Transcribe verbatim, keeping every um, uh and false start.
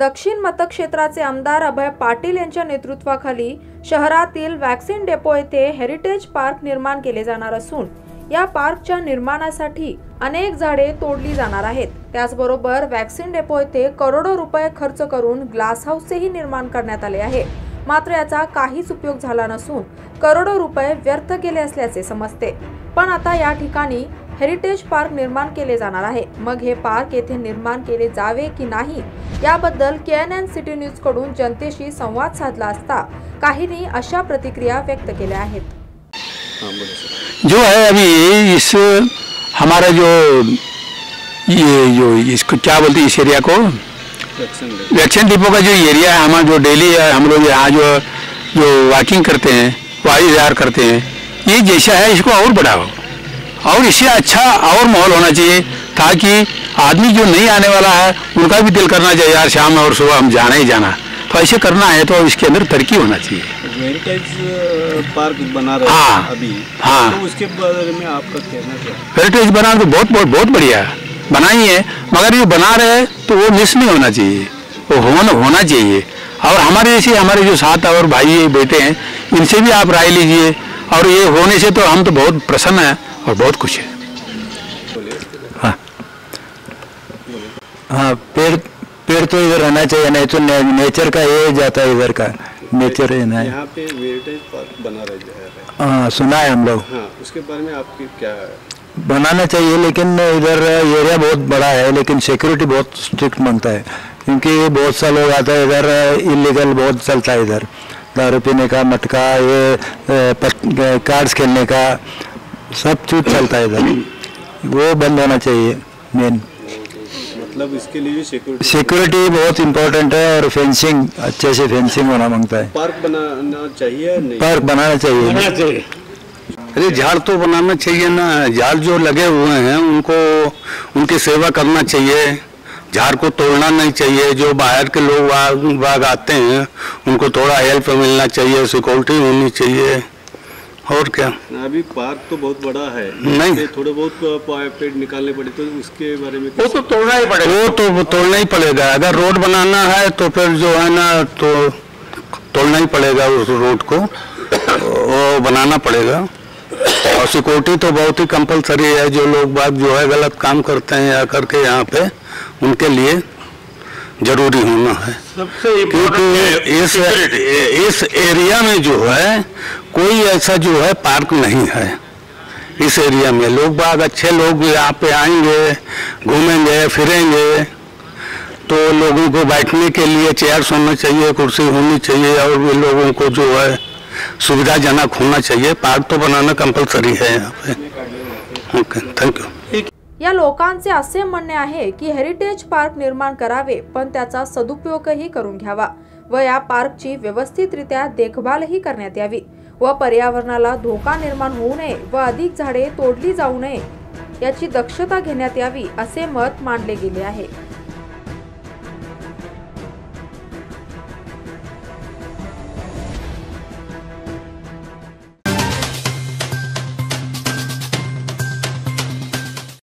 दक्षिण मतक्षेत्राचे आमदार अभय पाटील यांच्या नेतृत्वाखाली शहरातील वॅक्सिन डेपो येथे हेरिटेज पार्क निर्माण केले जाणार असून या पार्कच्या निर्माणासाठी अनेक झाडे तोडली जाणार आहेत। त्याचबरोबर वॅक्सिन डेपो येथे करोडो रुपये खर्च करून ग्लास हाऊसही निर्माण करण्यात आले आहे, मात्र याचा काहीच उपयोग झाला नसून करोडो रुपये व्यर्थ गेले असल्याचे समजते। पण आता या ठिकाणी हेरिटेज पार्क निर्माण केले जाणार आहे। मग हे पार्क येथे निर्माण केले जावे की नाही याबद्दल के एन एन सिटी न्यूज कडून जनतेशी संवाद साधला असता काहींनी अशा प्रतिक्रिया व्यक्त केल्या आहेत। जो है अभी इस हमारा जो ये जो इसको क्या बोलते हैं, इस एरिया को वैक्सीन डिपो का जो एरिया है हमारा, जो डेली हम लोग यहाँ जो जो वॉकिंग करते हैं, वायु विहार करते हैं, ये जैसा है इसको और बढ़ाओ और इससे अच्छा और माहौल होना चाहिए ताकि आदमी जो नहीं आने वाला है उनका भी दिल करना चाहिए यार शाम और सुबह हम जाना ही जाना। तो ऐसे करना है तो इसके अंदर तरक्की होना चाहिए। हेरिटेज पार्क बना रहे हाँ, हैं अभी, हाँ, तो उसके बारे में आपका कहना क्या है? हेरिटेज बनाना तो बहुत बहुत बहुत बढ़िया बनाई है, मगर ये बना रहे हैं तो वो मिस नहीं होना चाहिए, वो होना होना चाहिए। और हमारे जैसे हमारे जो साथ और भाई बेटे हैं इनसे भी आप राय लीजिए, और ये होने से तो हम तो बहुत प्रसन्न हैं और बहुत खुश है। हाँ हाँ पेड़ पेड़ तो इधर रहना चाहिए, नहीं तो ने, नेचर का ये जाता है, इधर का नेचर है ना। यहाँ पे हेरिटेज पार्क बना रहे हैं, हाँ सुना है हम लोग। हाँ, उसके बारे में आपकी क्या है? बनाना चाहिए, लेकिन इधर एरिया बहुत बड़ा है, लेकिन सिक्योरिटी बहुत स्ट्रिक्ट मांगता है, क्योंकि बहुत सा लोग आता है इधर, इलीगल बहुत चलता है इधर, दारू पीने का, मटका, ये कार्ड्स खेलने का सब चीज चलता है इधर, वो बंद होना चाहिए। मेन मतलब इसके लिए सिक्योरिटी सिक्योरिटी बहुत इम्पोर्टेंट है, और फेंसिंग अच्छे से फेंसिंग होना मांगता है। पार्क बनाना चाहिए नहीं? पार्क बनाना चाहिए, बनाना चाहिए। अरे झाड़ तो बनाना चाहिए ना, झाड़ जो लगे हुए हैं उनको उनकी सेवा करना चाहिए, झाड़ को तोड़ना नहीं चाहिए। जो बाहर के लोग बाग आते हैं उनको थोड़ा हेल्प मिलना चाहिए, सिक्योरिटी होनी चाहिए, और क्या। अभी पार्क तो बहुत बड़ा है, नहीं थोड़े बहुत पेड़ निकालने पड़े, तो उसके बारे में वो तो तोड़ना ही पड़ेगा, वो तो तोड़ना ही पड़ेगा। अगर रोड बनाना है तो फिर जो है ना तो तोड़ना ही पड़ेगा उस रोड को, वो बनाना पड़ेगा। और सिक्योरिटी तो बहुत ही कंपलसरी है, जो लोग बाग जो है गलत काम करते हैं आकर के यहाँ पे उनके लिए जरूरी होना है, क्योंकि इस इस एरिया में जो है कोई ऐसा जो है पार्क नहीं है। इस एरिया में लोग बाग अच्छे लोग यहाँ पे आएंगे, घूमेंगे फिरेंगे, तो लोगों को बैठने के लिए चेयर्स होना चाहिए, कुर्सी होनी चाहिए, और भी लोगों को जो है सुविधाजनक होना चाहिए। पार्क तो बनाना कंपलसरी है यहाँ पे। Okay, thank you. या लोकांचे असे म्हणणे आहे की हेरिटेज पार्क निर्माण करावे, पण त्याचा सदुपयोगही करून घ्यावा व या पार्कची व्यवस्थितरित्या देखभालही करण्यात यावी व पर्यावरणाला धोका निर्माण होऊ नये व अधिक झाडे तोडली जाऊ नये याची दक्षता घेण्यात यावी असे मत मांडले गेले आहे।